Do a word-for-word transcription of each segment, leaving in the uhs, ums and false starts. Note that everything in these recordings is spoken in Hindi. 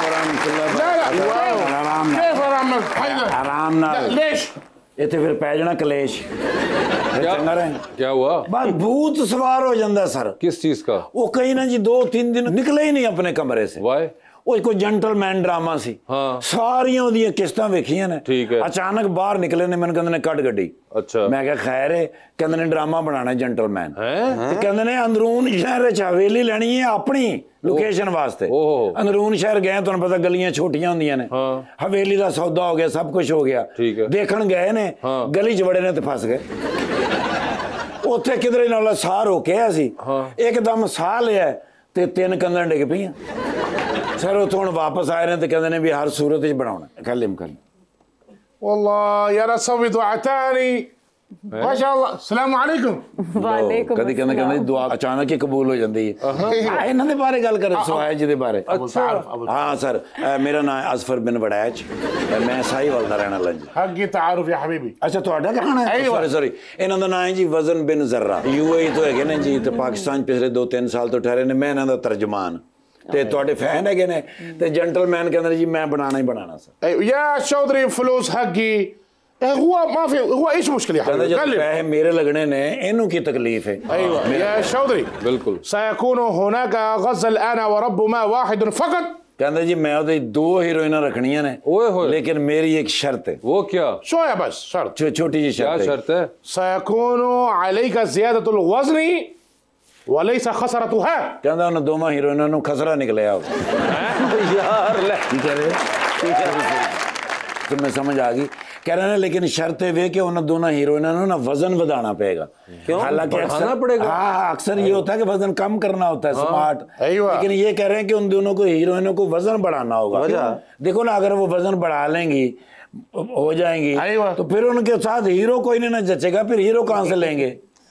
आराम ना इतने फिर पै जाना कलेश। चंगा रहे। क्या हुआ? बस भूत सवार हो जाता सर। किस चीज का? वो कहीं ना जी दो तीन दिन निकले ही नहीं अपने कमरे से। वाई? वो कोई जेंटलमैन ड्रामा सी। हाँ। सारियां ओदियां किस्तां वेखियां ने। ठीक है। अचानक बाहर निकले ने, मैंने कहंदे ने कट गड्डी। अच्छा। मैं क्या खैर है, कहंदे ने ड्रामा बनाना जेंटलमैन है, कहंदे ने अंदरून शहर च हवेली लेनी है अपनी लोकेशन वास्ते। अंदरून शहर गए, तुहानू पता गलियां छोटियां होंदियां ने। हाँ। हवेली दा सौदा हो गया, सब कुछ हो गया। ठीक है। देखण गए ने। हाँ। गली च बड़े ने ते फस गए। उत्थे किधरे नाल साह रोकिया सी। हाँ। एकदम साह लिया ते तीन कंधां डिग पईयां। सर उतो हुण वापस आए ने ते कहंदे ने भी हर सूरत च बनाउणा। कल कल والله يا رسول دعاتاني ما شاء الله السلام عليكم वालेकुम कदी कहंदे कहंदे दुआ अचानक ही कबूल हो जाती है। इन्हां दे बारे गल कर सुहाय जी दे बारे। अच्छा। हाँ सर, मेरा नाम है अजफर बिन वड़ैच, मैं साहिवाल दा रहने वाला जी। हक़ तारुफ या हबीबी। अच्छा तुहाडा कहां है? सॉरी सॉरी, इन्हां दा नाम है जी वजन बिन जर्रा। यूएई तो है ने जी, ते पाकिस्तान पिछले दो तीन साल तो ठहरे ने। मैं इन्हां दा तर्जमान ते तुहाडे फैन है ने ते जेंटलमैन कहंदे जी मैं बनाना ही बनाना सर। يا चौधरी फलूस हक़ी هو ما في هو ايش مشكله يا حبيبي؟ पैसे मेरे लगने ने, इन्हों की तकलीफ है। ايوه يا चौधरी बिल्कुल। سيكون هناك غزل انا ورب ما واحد فقط। कहंदे जी मैं ओदे दो हीरोइनां रखनियां ने, लेकिन मेरी एक शर्त है। वो क्या? शो है बस शर्त, छोटी जी शर्त। क्या शर्त है? سيكون عليك زيادة الوزن وليس خسرتها। कहंदा उन दोवां हीरोइनां नूं खसरा निकलिया यार। ले की कह रहे तो मैं समझ आ गई। कह रहे हैं लेकिन शर्त है वे कि उन दोनों हीरोइनों ने ना वजन बढ़ाना पड़ेगा। हालांकि अक्सर पड़ेगा। हाँ, अक्सर ये होता है कि वजन कम करना होता है। हाँ। स्मार्ट। लेकिन ये कह रहे हैं कि उन दोनों को हीरोइनों को वजन बढ़ाना होगा। देखो ना, अगर वो वजन बढ़ा लेंगी हो जाएंगी तो फिर उनके साथ हीरो कोई नहीं ना जचेगा, फिर हीरो कहाँ से लेंगे?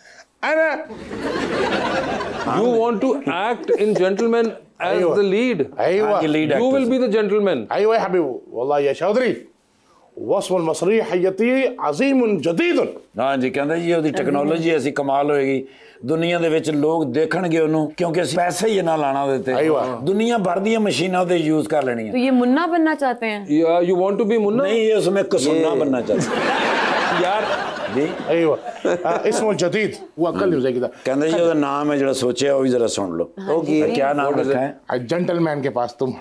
You want to act in Gentleman as the lead. أيوة. You will be the gentleman. أيوة يا حبيبي والله يا Chaudhary वस्फ मसरीहयती अजीम जदीद। हाँ जी, कहते जी उसकी टेक्नोलॉजी ऐसी कमाल होएगी दुनिया दे विच लोग देखणगे उन्हों, क्योंकि असीं पैसे ही ना लाना देते। दुनिया भर दी मशीनां उहदे यूज कर लेनी। तो ये मुन्ना बनना चाहते हैं? या you want to be Munna? नहीं, ये उसमें कसुन्ना बनना चाहते हैं यार जी। अय्वा इसमो जदीद वो अकल हो जाएगी। कहते जी उसका नाम है जो सोचे वो भी जरा सुन लो। क्या नाम रखा है? जेंटलमैन के पास तुम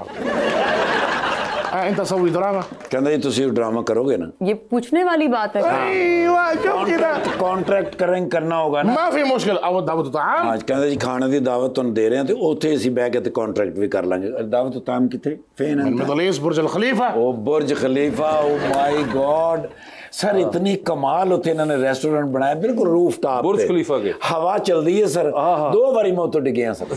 तस्वीर ड्रामा। कहते जी तुसी ड्रामा करोगे ना? ये पूछने वाली बात है। कॉन्ट्रैक्ट करें करना होगा ना। माफी मुश्किल अब दावत ताम। आज कहते जी खाने की दावत तुम दे रहे हैं तो उत्थे असीं बैठ के कॉन्ट्रैक्ट भी कर लांगे। दावत ताम किथे? फेन है मिडल Burj al Khalifa. Oh Burj Khalifa, oh my God sir, इतनी कमाल होते इन्होंने रेस्टोरेंट बनाया बिल्कुल रूफ टॉप बुर्ज खलीफा के। हवा चल रही है सर। दो बारी मैं तो डिगे सर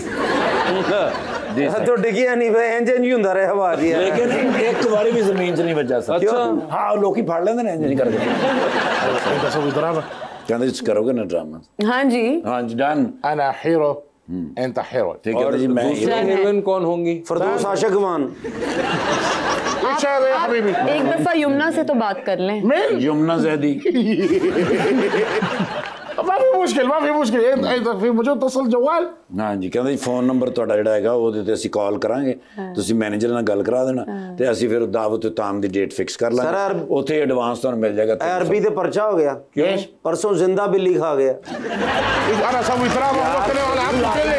तो डिगिया नहीं वे इंजन ही हुंदा रहे हवा दी, लेकिन एक बारी भी जमीन च नहीं बजा सर। अच्छा। हाँ, लोग फाड़ लेंदे ने इंजन करके। तस्वीर ड्रामा कहंदे करोगे ना ड्रामा? हाँ जी हाँ जी डन। अना हीरो एंत हीरो। ठीक है जी। मैं हीरोइन कौन होंगी? फरदौस आशिकवान। आप एक दफा यमुना से तो बात कर लें। यमुना जैदी माफी मुश्किल माफी मुश्किल फिर मुझे तसल जवाल। हाँ जी, कहते जी फोन नंबर तुहाडा जिहड़ा हैगा ओहदे ते असीं कॉल करांगे, तुसीं मैनेजर नाल गल करा देना ते असीं फिर दावत ताम दी डेट फिक्स कर लांगे। उत्थे एडवांस तुहानूं मिल जाएगा। अरबी ते पर्चा हो गया। क्यों? परसों जिंदा बिल्ली खा गया। अरे सब इतना करने वाला हम चले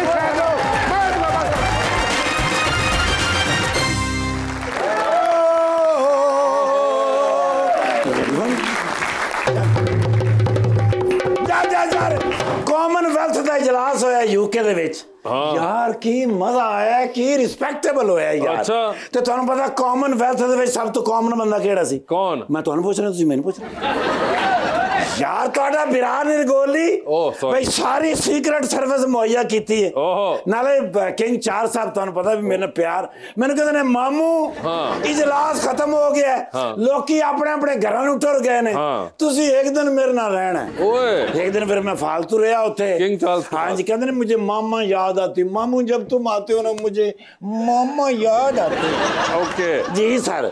कॉमनवेल्थ का इजलास होया यूके दे विच। यार की मजा आया, की रिस्पेक्टेबल होया यार। अच्छा। ते तुहानूं पता कॉमनवेल्थ दे विच सब तो कॉमन बंदा केड़ा सी? कौन? मैं तुहानूं पूछ रहा, तुसीं मैनूं पूछ रहे यार। तुहाडा बिरान निर्गोली भाई सारी सीक्रेट सर्विस मुहैया कीती है। नाले किंग चार साहब तुहानूं पता भी मेरे प्यार मैनूं कहंदे ने मामू इजलास खत्म हो गया है, लोकी अपने अपने घरां नूं टुर गए ने, तुसीं एक दिन मेरे नाल रहना है। ओए एक दिन फिर मैं फालतू रहा उत्थे। King Charles. हाँ जी, कहंदे ने मुझे मामा याद आती। मामू जब तुम आते हो ना मुझे मामा याद आते। ओके जी सर।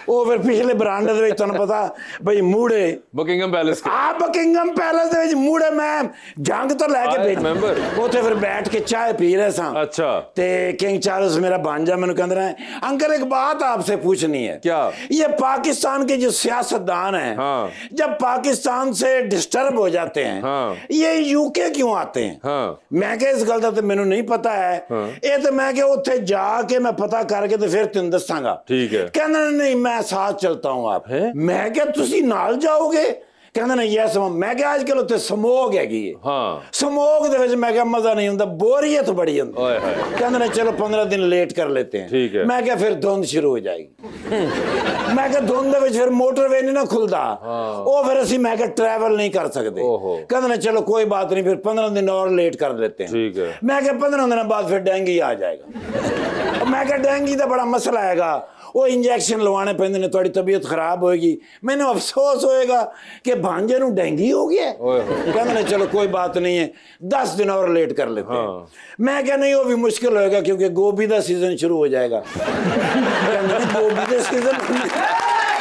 ਉਹ ਫਿਰ ਪਿਛਲੇ ਬਰਾਂਡੇ ਦੇ ਵਿੱਚ ਤੁਹਾਨੂੰ ਪਤਾ ਬਈ ਮੂੜੇ Buckingham Palace के ਆ ਬਕਿੰਗਮ ਪੈਲੇਸ ਦੇ ਵਿੱਚ ਮੂੜੇ ਮੈਂ ਜੰਗ ਤੋਂ ਲੈ ਕੇ I ਭੇਜ remember. ਉੱਥੇ ਫਿਰ ਬੈਠ ਕੇ ਚਾय पी रहे सां अच्छा ते किंग चार्ल्स मेरा भांजा मैंने कहते रहे अंकल एक बात आपसे पूछनी है क्या? ये पाकिस्तान के जो सियासतदान हैं हाँ। जब पाकिस्तान से डिस्टर्ब हो जाते हैं हाँ। ये यूके क्यों आते हैं हाँ। मैं क्या इस गल दा ते मैनू नहीं पता है हाँ। ये तो मैं क्या उत्थे जाके मैं पता करके तो फिर तेन दसांगा ठीक है। कहना नहीं मैं साथ चलता हूँ आप हैं? मैं क्या तुसी नाल जाओगे कहना नहीं यस मैं क्या आजकल उत्थे समोग हैगी है हाँ। ਸਮੋਗ ਦੇ ਵਿੱਚ ਮੈਂ ਕਿਹਾ ਮਜ਼ਾ ਨਹੀਂ ਹੁੰਦਾ ਬੋਰੀਅਤ ਬੜੀ ਹੁੰਦੀ ओए होए। ਕਹਿੰਦੇ ਨੇ ਚਲੋ पंद्रह दिन लेट कर लेते हैं ठीक है। मैं क्या फिर धुंध शुरू हो जाएगी मैं क्या धुंध ਦੇ ਵਿੱਚ ਫਿਰ मोटरवे नहीं ना खुलता ਉਹ ਫਿਰ ਅਸੀਂ मैं क्या ट्रैवल नहीं कर सकते ओहो। ਕਹਿੰਦੇ ਨੇ चलो कोई बात नहीं फिर पंद्रह दिन और लेट कर लेते हैं ठीक है। मैं क्या पंद्रह दिन बाद फिर डेंगू आ जाएगा मैं क्या डेंगू ਦਾ बड़ा मसला हैगा वो इंजेक्शन लवाने पैंदे ने थोड़ी तबीयत खराब होएगी मैंने अफसोस होएगा कि भांजे नू डेंगू हो गया ओए होए। कहते ने चलो कोई बात नहीं है दस दिन और लेट कर लेते हाँ। हैं मैं क्या नहीं वो भी मुश्किल होएगा क्योंकि गोभी का सीजन शुरू हो जाएगा कहते ने गोभी का सीजन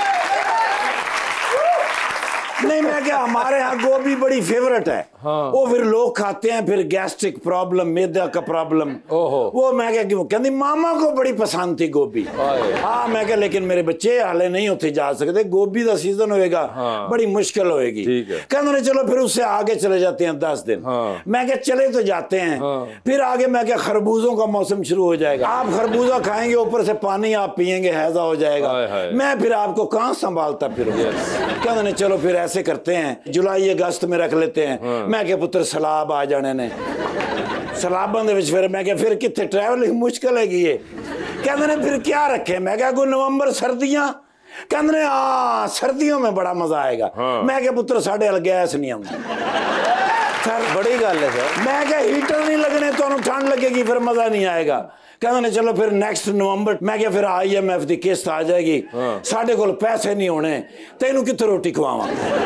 नहीं मैं क्या हमारे यहाँ गोभी बड़ी फेवरेट है हाँ। वो फिर लोग खाते हैं फिर गैस्ट्रिक प्रॉब्लम मैदा का प्रॉब्लम ओहो। वो मैं क्या क्यों कहती मामा को बड़ी पसंद थी गोभी आए। हाँ मैं क्या लेकिन मेरे बच्चे हाले नहीं होते जा सकते गोभी का सीजन होएगा हाँ। बड़ी मुश्किल होएगी ठीक है। कहते ने चलो फिर उससे आगे चले जाते हैं दस दिन हाँ। मैं क्या चले तो जाते हैं हाँ। फिर आगे मैं क्या खरबूजों का मौसम शुरू हो जाएगा आप खरबूजा खाएंगे ऊपर से पानी आप पियेंगे हैजा हो जाएगा हाय हाय। मैं फिर आपको कहाँ संभालता फिर कहते ने चलो फिर ऐसे करते हैं जुलाई अगस्त में रख लेते हैं हाँ। मैं क्या पुत्र सलाब आ जाने ने सलाबां दे विच फिर मैं क्या फिर कितने ट्रैवलिंग मुश्किल हैगी है कहते ने फिर क्या रखे मैं क्या कोई नवंबर सर्दियां कहते ने हाँ सर्दियों में बड़ा मजा आएगा हाँ। मैं क्या पुत्र साढ़े अल गैस नहीं आती सर बड़ी गल है सर मैं क्या हीटर नहीं लगने तो ठंड लगेगी फिर मजा नहीं आएगा कहते ने चलो फिर नेक्स्ट नवंबर मैं क्या फिर आई एम एफ की किस्त आ जाएगी हाँ। साढ़े कोल पैसे नहीं होने तेनू कित्थे रोटी खवावां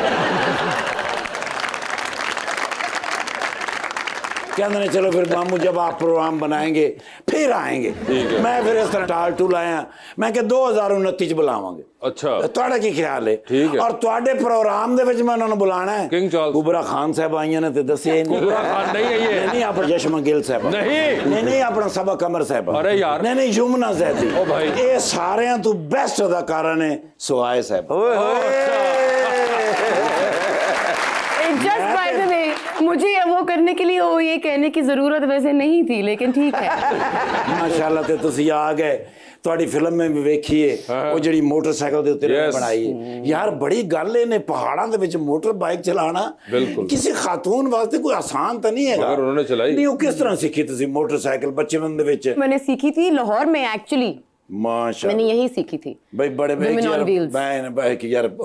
कहते ने चलो फिर मामू जब आप प्रोग्राम बनाएंगे फिर आएंगे मैं फिर इस तरह टाल टूल आया मैं क्या दो हजार उनती च बुलावांगे अच्छा ਤੁਹਾਡਾ ਕੀ ਖਿਆਲ ਹੈ ਠੀਕ ਹੈ। ਔਰ ਤੁਹਾਡੇ ਪ੍ਰੋਗਰਾਮ ਦੇ ਵਿੱਚ ਮੈਂ ਉਹਨਾਂ ਨੂੰ ਬੁਲਾਣਾ ਹੈ King Charles। ਕੁਬਰਾ ਖਾਨ ਸਾਹਿਬ ਆਈਆਂ ਨੇ ਤੇ ਦੱਸਿਆ ਹੀ ਨਹੀਂ कुबरा खान नहीं है ये नहीं आप यशमा गिल साहब नहीं। नहीं नहीं अपना सबा कमर साहब अरे यार। नहीं नहीं यमुना जैदी ओ भाई। ਇਹ ਸਾਰਿਆਂ ਤੋਂ ਬੈਸਟ ਅਦਾਕਾਰਾ ਨੇ ਸੁਆਏ ਸਾਹਿਬ ओए होए जस्ट बाय द वे मुझे ये वो करने के लिए वो ये कहने की जरूरत वैसे नहीं थी लेकिन ठीक है ਮਾਸ਼ਾਅੱਲਾ ਤੇ ਤੁਸੀਂ ਆ ਗਏ ਤੁਹਾਡੀ ਫਿਲਮ में भी ਵੇਖੀਏ ਉਹ ਜਿਹੜੀ ਮੋਟਰਸਾਈਕਲ ਦੇ ਉੱਤੇ Yes। ਬਣਾਈ ਹੈ ਯਾਰ ਬੜੀ ਗੱਲ ਇਹਨੇ ਪਹਾੜਾਂ ਦੇ ਵਿੱਚ ਮੋਟਰ ਬਾਈਕ ਚਲਾਣਾ ਬਿਲਕੁਲ। ਕਿਸੇ ਖਾਤੂਨ ਵਾਸਤੇ ਕੋਈ ਆਸਾਨ ਤਾਂ ਨਹੀਂ ਹੈਗਾ मगर उन्होंने चलाई। ਨਹੀਂ ਉਹ ਕਿਸ ਤਰ੍ਹਾਂ ਸਿੱਖੀ ਤੁਸੀਂ ਮੋਟਰਸਾਈਕਲ बचपन ਦੇ ਵਿੱਚ मैंने सीखी थी लाहौर में एक्चुअली माशाल्लाह मैंने यही सीखी थी भाई बड़े भाई Women on यार wheels। बहन भाई की यार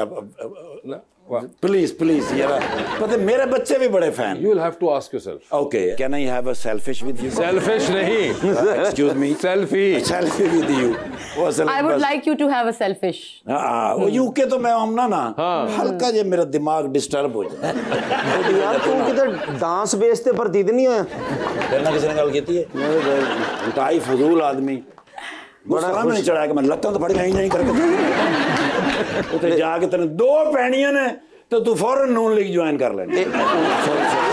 प्लीज प्लीज यार पता है, मेरे बच्चे भी बड़े fan You will have to ask yourself. Okay can I have a selfish with you Selfish नहीं excuse me Selfie selfie with you वो असल I would like you to have a selfish हाँ वो यूके तो मैं हमना ना हाँ। हल्का जे मेरा दिमाग डिस्टर्ब हो जाए यार तू किधर डांस बेस ते भर्ती ते नहीं होया कहना किसी ने गल की है टाई फजूल आदमी बड़ा नहीं चढ़ा के मैं लत्तां तो फड़ के नहीं करके उते जाके तेने दो पैणियां ने तो तू फौरन नून लीग ज्वाइन कर लेनी